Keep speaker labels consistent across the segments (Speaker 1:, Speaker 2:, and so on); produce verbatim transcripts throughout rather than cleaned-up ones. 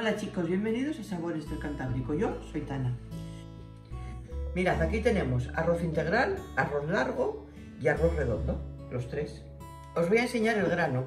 Speaker 1: Hola chicos, bienvenidos a Sabores del Cantábrico. Yo soy Tana. Mirad, aquí tenemos arroz integral, arroz largo y arroz redondo, los tres. Os voy a enseñar el grano.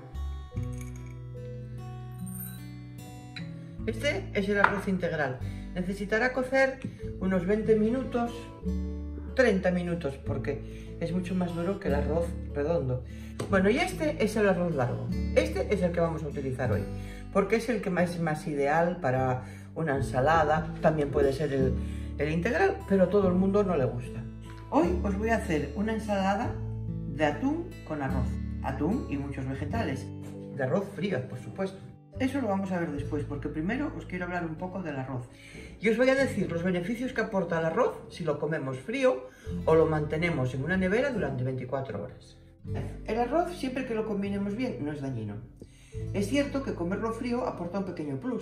Speaker 1: Este es el arroz integral. Necesitará cocer unos veinte minutos, treinta minutos, porque es mucho más duro que el arroz redondo. Bueno, y este es el arroz largo. Este es el que vamos a utilizar hoy, porque es el que más, es más ideal para una ensalada. También puede ser el, el integral, pero a todo el mundo no le gusta. Hoy os voy a hacer una ensalada de atún con arroz. Atún y muchos vegetales. De arroz frío, por supuesto. Eso lo vamos a ver después, porque primero os quiero hablar un poco del arroz. Y os voy a decir los beneficios que aporta el arroz si lo comemos frío o lo mantenemos en una nevera durante veinticuatro horas. El arroz, siempre que lo combinemos bien, no es dañino. Es cierto que comerlo frío aporta un pequeño plus,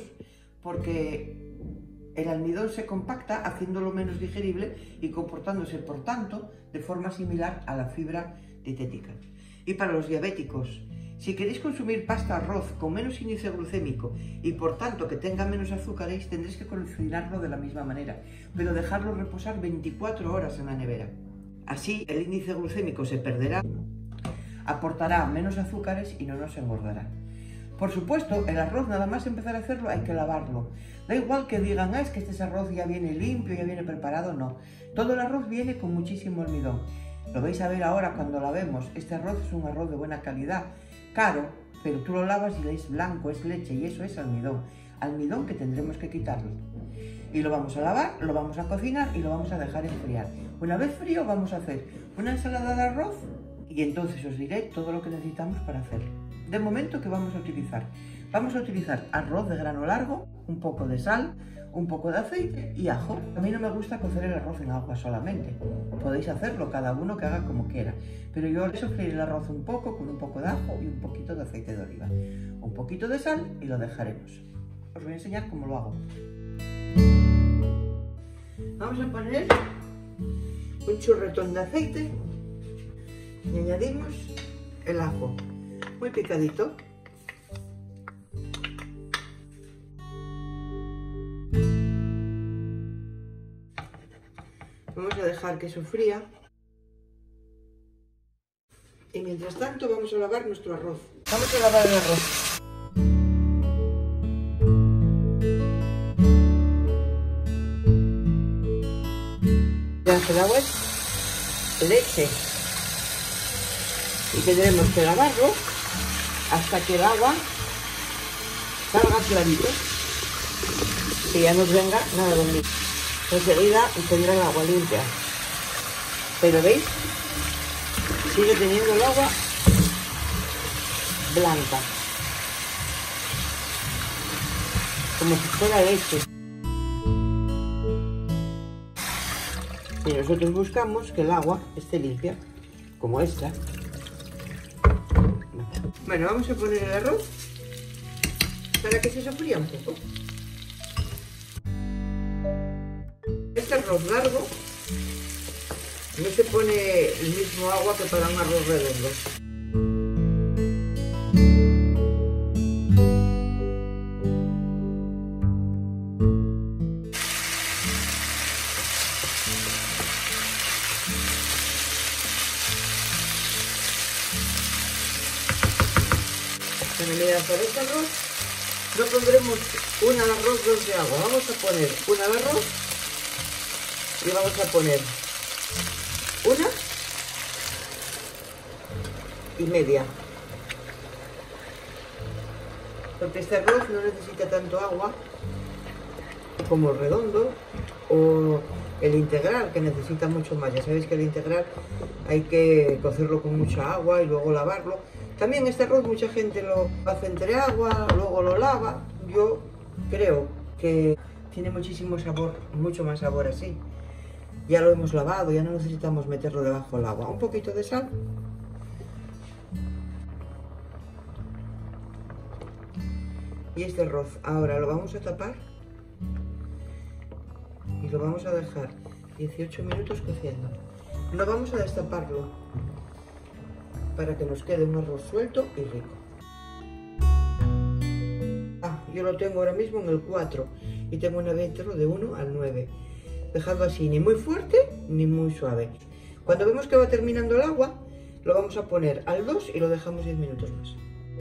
Speaker 1: porque el almidón se compacta haciéndolo menos digerible y comportándose, por tanto, de forma similar a la fibra dietética. Y para los diabéticos, si queréis consumir pasta arroz con menos índice glucémico y por tanto que tenga menos azúcares, tendréis que cocinarlo de la misma manera, pero dejarlo reposar veinticuatro horas en la nevera. Así el índice glucémico se perderá, aportará menos azúcares y no nos engordará. Por supuesto, el arroz, nada más empezar a hacerlo, hay que lavarlo. Da igual que digan, ah, es que este arroz ya viene limpio, ya viene preparado, no. Todo el arroz viene con muchísimo almidón. Lo vais a ver ahora cuando lavemos. Este arroz es un arroz de buena calidad, caro, pero tú lo lavas y es blanco, es leche, y eso es almidón. Almidón que tendremos que quitarle. Y lo vamos a lavar, lo vamos a cocinar y lo vamos a dejar enfriar. Una vez frío vamos a hacer una ensalada de arroz y entonces os diré todo lo que necesitamos para hacerlo. De momento, ¿qué vamos a utilizar? Vamos a utilizar arroz de grano largo, un poco de sal, un poco de aceite y ajo. A mí no me gusta cocer el arroz en agua solamente. Podéis hacerlo cada uno que haga como quiera. Pero yo voy a sofreír el arroz un poco con un poco de ajo y un poquito de aceite de oliva. Un poquito de sal y lo dejaremos. Os voy a enseñar cómo lo hago. Vamos a poner un chorretón de aceite y añadimos el ajo, muy picadito. Vamos a dejar que sofría y mientras tanto vamos a lavar nuestro arroz. Vamos a lavar el arroz. El agua es leche y tendremos que lavarlo hasta que el agua salga clarito, que ya no venga nada de mí. Enseguida tendrá el agua limpia, pero veis, sigue teniendo el agua blanca, como si fuera leche. Y nosotros buscamos que el agua esté limpia, como esta. Bueno, vamos a poner el arroz para que se sofría un poco. Este arroz largo no se pone el mismo agua que para un arroz redondo. Para este arroz no pondremos una de arroz, dos de agua. Vamos a poner una de arroz y vamos a poner una y media, porque este arroz no necesita tanto agua como el redondo o el integral, que necesita mucho más. Ya sabéis que el integral hay que cocerlo con mucha agua y luego lavarlo. También este arroz mucha gente lo hace entre agua, luego lo lava. Yo creo que tiene muchísimo sabor, mucho más sabor así. Ya lo hemos lavado, ya no necesitamos meterlo debajo del agua. Un poquito de sal. Y este arroz ahora lo vamos a tapar y lo vamos a dejar dieciocho minutos cociendo. No vamos a destaparlo para que nos quede un arroz suelto y rico. Ah, yo lo tengo ahora mismo en el cuatro y tengo un nevétero de uno al nueve. Dejadlo así, ni muy fuerte ni muy suave. Cuando vemos que va terminando el agua, lo vamos a poner al dos y lo dejamos diez minutos más.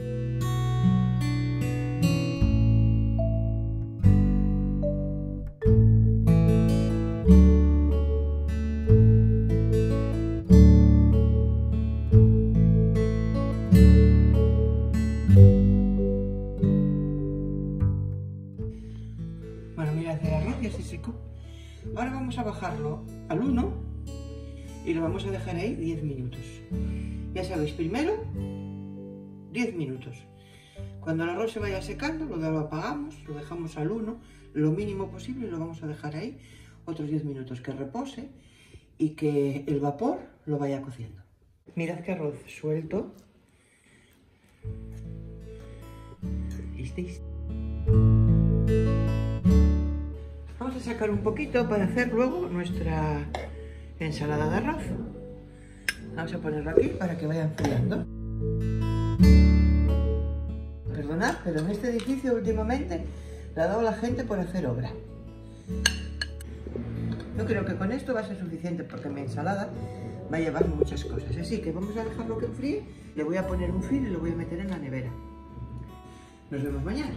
Speaker 1: Bueno, mirad, el arroz ya se secó. Ahora vamos a bajarlo al uno y lo vamos a dejar ahí diez minutos. Ya sabéis, primero diez minutos. Cuando el arroz se vaya secando, lo apagamos, lo dejamos al uno, lo mínimo posible, y lo vamos a dejar ahí otros diez minutos que repose y que el vapor lo vaya cociendo. Mirad qué arroz suelto. ¿Visteis? Vamos a sacar un poquito para hacer luego nuestra ensalada de arroz. Vamos a ponerlo aquí para que vaya enfriando. Perdonad, pero en este edificio últimamente le ha dado la gente por hacer obra. Yo creo que con esto va a ser suficiente porque mi ensalada va a llevar muchas cosas. Así que vamos a dejarlo que enfríe. Le voy a poner un fil y lo voy a meter en la nevera. Nos vemos mañana.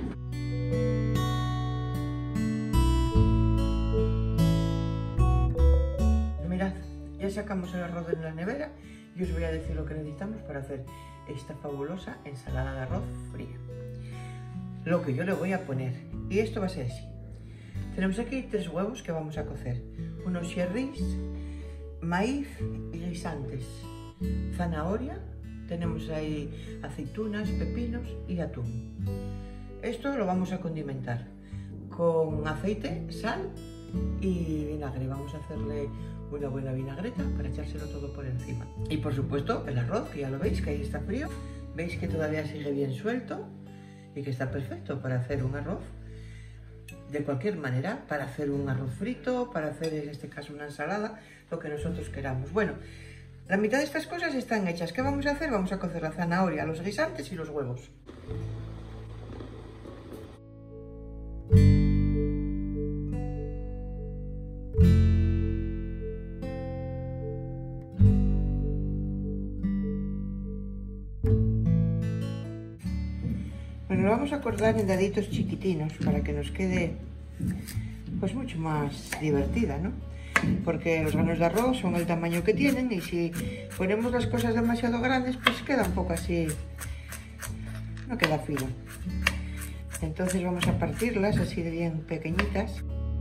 Speaker 1: Mirad, ya sacamos el arroz de la nevera y os voy a decir lo que necesitamos para hacer esta fabulosa ensalada de arroz fría. Lo que yo le voy a poner, y esto va a ser así. Tenemos aquí tres huevos que vamos a cocer, unos cherries, maíz y guisantes, zanahoria, tenemos ahí aceitunas, pepinos y atún. Esto lo vamos a condimentar con aceite, sal y vinagre. Vamos a hacerle una buena vinagreta para echárselo todo por encima. Y por supuesto el arroz, que ya lo veis que ahí está frío, veis que todavía sigue bien suelto y que está perfecto para hacer un arroz de cualquier manera, para hacer un arroz frito, para hacer en este caso una ensalada, lo que nosotros queramos. Bueno, la mitad de estas cosas están hechas. ¿Qué vamos a hacer? Vamos a cocer la zanahoria, los guisantes y los huevos. Bueno, lo vamos a cortar en daditos chiquitinos para que nos quede pues mucho más divertida, ¿no? Porque los granos de arroz son el tamaño que tienen y si ponemos las cosas demasiado grandes pues queda un poco así, no queda fino. Entonces vamos a partirlas así de bien pequeñitas.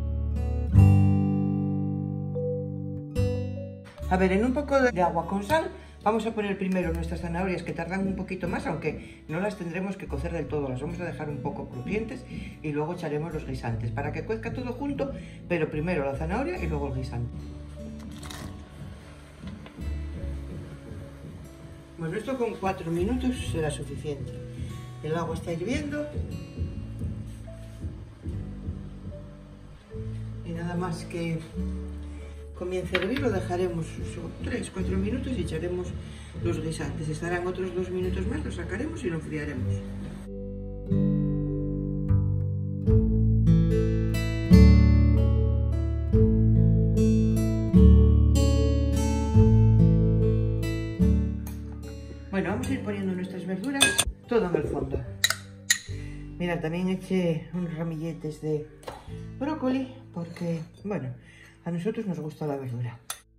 Speaker 1: A ver, en un poco de agua con sal vamos a poner primero nuestras zanahorias, que tardan un poquito más, aunque no las tendremos que cocer del todo, las vamos a dejar un poco crujientes y luego echaremos los guisantes para que cuezca todo junto, pero primero la zanahoria y luego el guisante. Bueno, esto con cuatro minutos será suficiente. El agua está hirviendo y nada más que comience a hervir lo dejaremos tres cuatro minutos y echaremos los guisantes. Estarán otros dos minutos más, los sacaremos y lo enfriaremos. Bueno, vamos a ir poniendo nuestras verduras todo en el fondo. Mira, también eché unos ramilletes de brócoli porque, bueno, a nosotros nos gusta la verdura.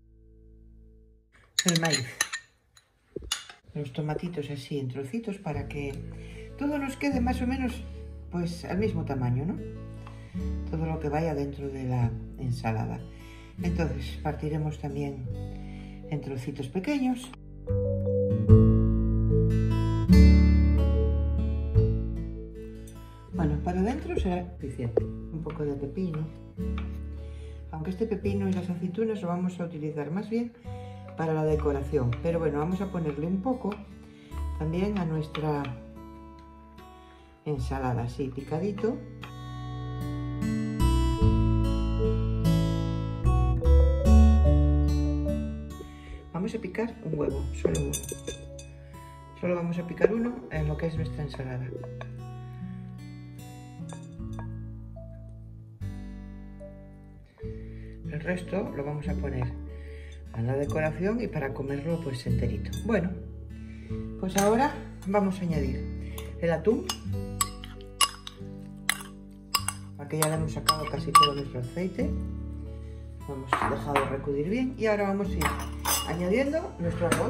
Speaker 1: El maíz. Los tomatitos así en trocitos para que todo nos quede más o menos pues al mismo tamaño, ¿no? Todo lo que vaya dentro de la ensalada. Entonces partiremos también en trocitos pequeños. Bueno, para adentro será suficiente. Un poco de pepino. Aunque este pepino y las aceitunas lo vamos a utilizar más bien para la decoración. Pero bueno, vamos a ponerle un poco también a nuestra ensalada, así picadito. Vamos a picar un huevo, solo uno. Solo vamos a picar uno en lo que es nuestra ensalada. El resto lo vamos a poner a la decoración y para comerlo pues enterito. Bueno, pues ahora vamos a añadir el atún. Aquí ya le hemos sacado casi todo nuestro aceite. Lo hemos dejado recudir bien y ahora vamos a ir añadiendo nuestro arroz.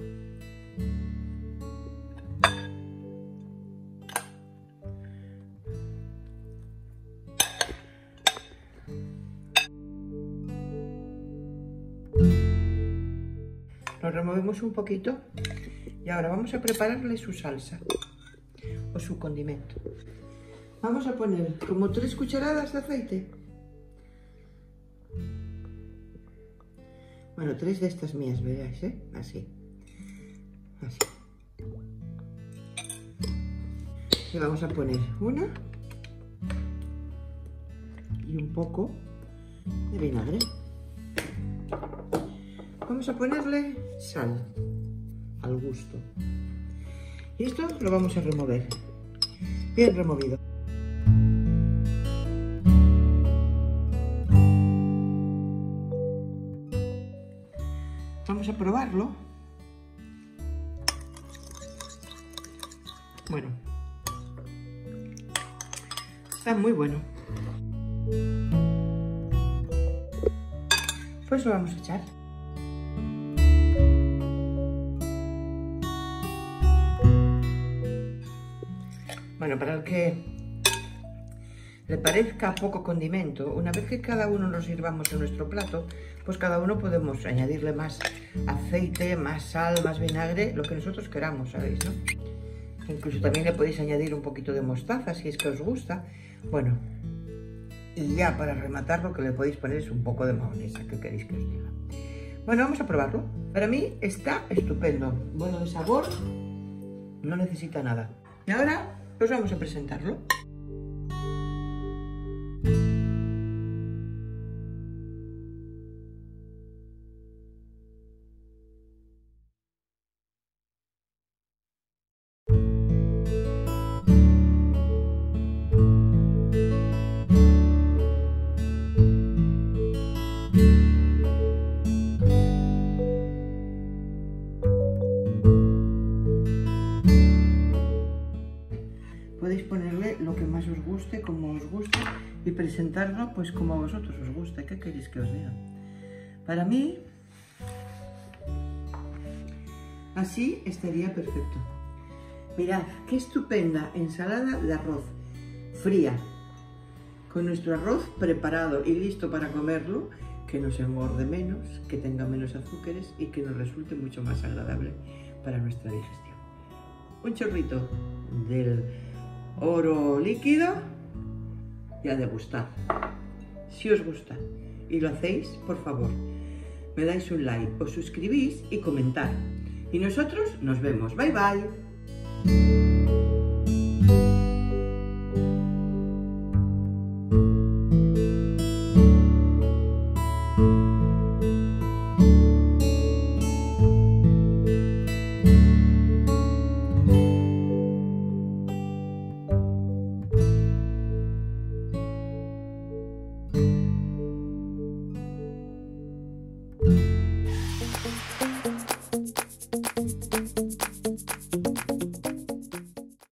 Speaker 1: Lo removemos un poquito y ahora vamos a prepararle su salsa o su condimento. Vamos a poner como tres cucharadas de aceite. Bueno, tres de estas mías, veréis, ¿eh? Así. Así. Y vamos a poner una y un poco de vinagre. Vamos a ponerle sal al gusto. Y esto lo vamos a remover. Bien removido. Vamos a probarlo. Bueno, está muy bueno. Pues lo vamos a echar. Bueno, para el que le parezca poco condimento, una vez que cada uno nos sirvamos en nuestro plato, pues cada uno podemos añadirle más aceite, más sal, más vinagre, lo que nosotros queramos, ¿sabéis, no? Incluso también le podéis añadir un poquito de mostaza si es que os gusta. Bueno, y ya para rematar lo que le podéis poner es un poco de mayonesa, ¿qué queréis que os diga? Bueno, vamos a probarlo. Para mí está estupendo, bueno de sabor, no necesita nada. Y ahora pues vamos a presentarlo. Podéis ponerle lo que más os guste, como os guste, y presentarlo pues como a vosotros os guste. ¿Qué queréis que os diga? Para mí, así estaría perfecto. Mirad, qué estupenda ensalada de arroz, fría, con nuestro arroz preparado y listo para comerlo, que nos engorde menos, que tenga menos azúcares y que nos resulte mucho más agradable para nuestra digestión. Un chorrito del oro líquido y a degustar. Si os gusta y lo hacéis, por favor, me dais un like, os suscribís y comentad. Y nosotros nos vemos. Bye bye. Thank you.